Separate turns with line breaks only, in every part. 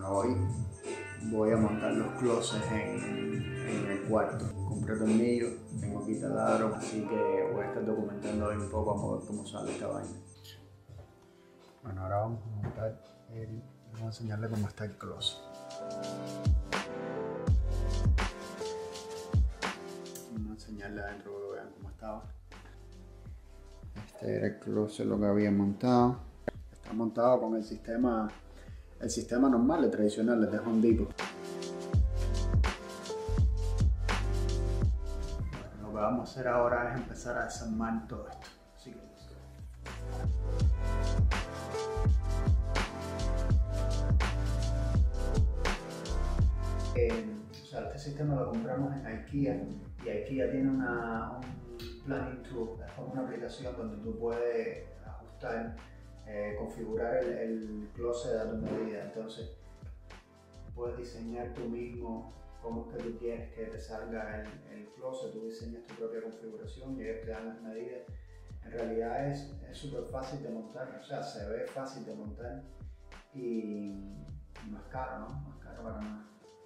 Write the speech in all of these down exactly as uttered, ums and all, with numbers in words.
Hoy voy a montar los closets en, en el cuarto. Compré tornillos, tengo aquí taladros, así que voy a estar documentando hoy un poco a ver cómo sale esta vaina. Bueno, ahora vamos a montar el... Vamos a enseñarle cómo está el closet. Vamos a enseñarle adentro para que vean cómo estaba. Este era el closet, lo que había montado. Está montado con el sistema, el sistema normal, el tradicional, el de Home Depot. Bueno, lo que vamos a hacer ahora es empezar a desarmar todo esto. Así que Eh, o sea, este sistema lo compramos en IKEA y IKEA tiene una, un planning tool, es como una aplicación donde tú puedes ajustar, eh, configurar el, el closet a tu medida. Entonces puedes diseñar tú mismo cómo es que tú quieres que te salga el, el closet, tú diseñas tu propia configuración y ellos te dan las medidas. En realidad es súper fácil de montar, o sea, se ve fácil de montar y, y más caro, ¿no? Más caro para nada.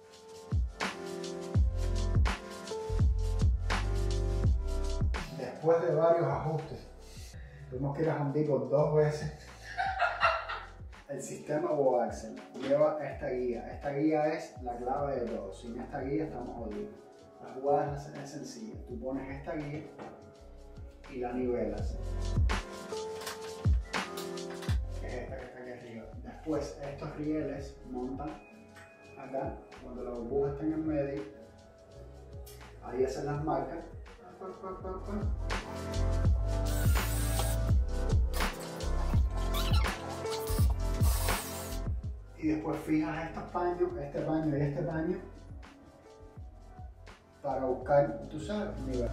Después de varios ajustes, tuvimos que ir a Home Depot dos veces. El sistema GoAxle lleva esta guía. Esta guía es la clave de todo. Sin esta guía estamos jodidos. La jugada es, es sencilla. Tú pones esta guía y la nivelas. Que es esta que está aquí arriba. Después estos rieles montan acá, cuando la burbuja está en el medio, ahí hacen las marcas y después fijas estos paños, este paño y este paño para buscar, tú sabes, nivel.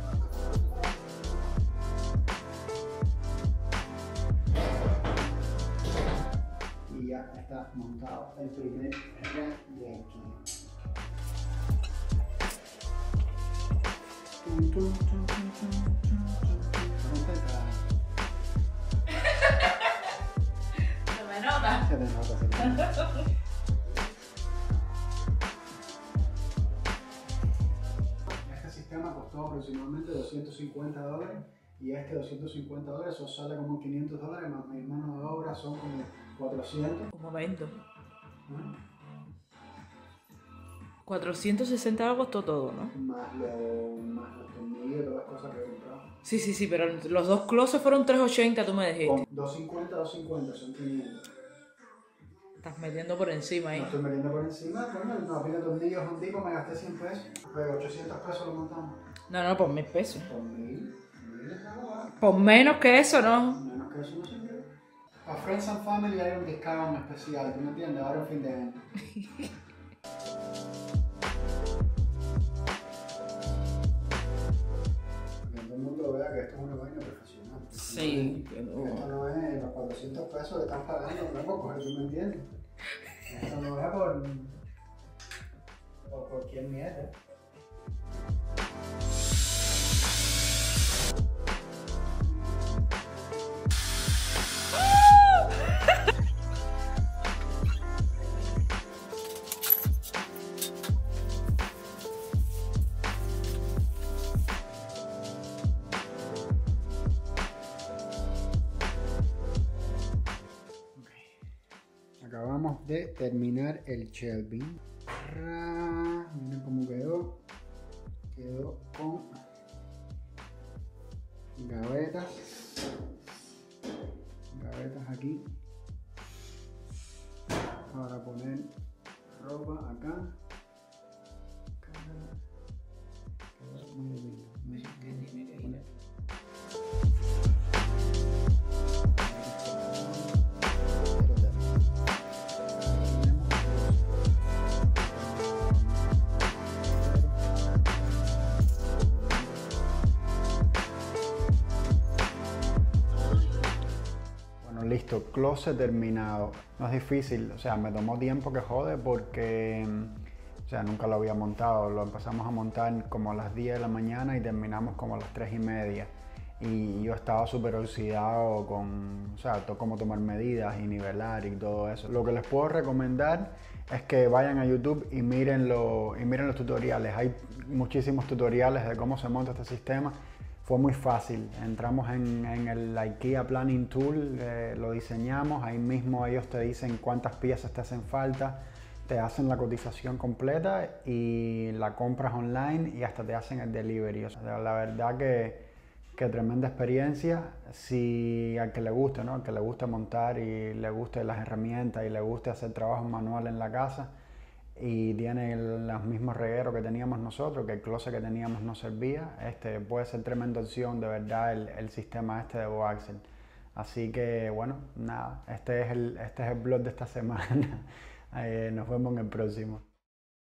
Y ya está montado el primer rack de aquí.
¿Se me nota?
Se te nota, se te nota. Este sistema costó aproximadamente doscientos cincuenta dólares y este doscientos cincuenta dólares, eso sale como quinientos dólares, más mi mano de obra son como cuatrocientos.
Un momento.
¿Mm?
cuatrocientos sesenta algo costó todo, ¿no?
Más, lo, más los tornillos y todas las cosas que he comprado.
Sí, sí, sí, pero los dos closets fueron trescientos ochenta, tú me dijiste.
Con doscientos cincuenta, doscientos cincuenta son quinientos.
Estás metiendo por encima ahí.
No estoy metiendo por encima, bueno, no, pide tornillos Home Depot, me gasté cien pesos, pero ochocientos pesos lo montamos.
No, no, por mil pesos.
Por mil, mil es la jugada.
Por menos que eso, ¿no?
Menos que eso no se quiere. Para Friends and Family hay un discount especial, ¿tú me entiendes? Ahora es fin de año. Que todo el mundo vea que esto es una vaina profesional.
Sí,
que no. Esto no es los cuatrocientos pesos que están pagando, no es por coger, ¿tú me entiendes? Esto no es por, por cualquier mierda. Acabamos de terminar el shelving. Miren cómo quedó. Quedó con gavetas. Gavetas aquí. Para poner ropa acá. Quedó muy lindo. Muy, muy bonito. Listo, closet terminado. No es difícil, o sea, me tomó tiempo que jode porque, o sea, nunca lo había montado. Lo empezamos a montar como a las diez de la mañana y terminamos como a las tres y media.
y yo estaba súper oxidado con, o sea, to- cómo tomar medidas y nivelar y todo eso. Lo que les puedo recomendar es que vayan a YouTube y miren, lo, y miren los tutoriales. Hay muchísimos tutoriales de cómo se monta este sistema. Fue muy fácil. Entramos en, en el IKEA Planning Tool, eh, lo diseñamos, ahí mismo ellos te dicen cuántas piezas te hacen falta, te hacen la cotización completa y la compras online y hasta te hacen el delivery. O sea, la verdad que, que tremenda experiencia. Si al que le guste, ¿no? Al que le guste montar y le guste las herramientas y le guste hacer trabajo manual en la casa y tiene el- los mismos regueros que teníamos nosotros, que el closet que teníamos no servía, este puede ser tremenda opción de verdad el, el sistema este de Boaxel. Así que bueno, nada, este es el, este es el blog de esta semana. Eh, nos vemos en el próximo.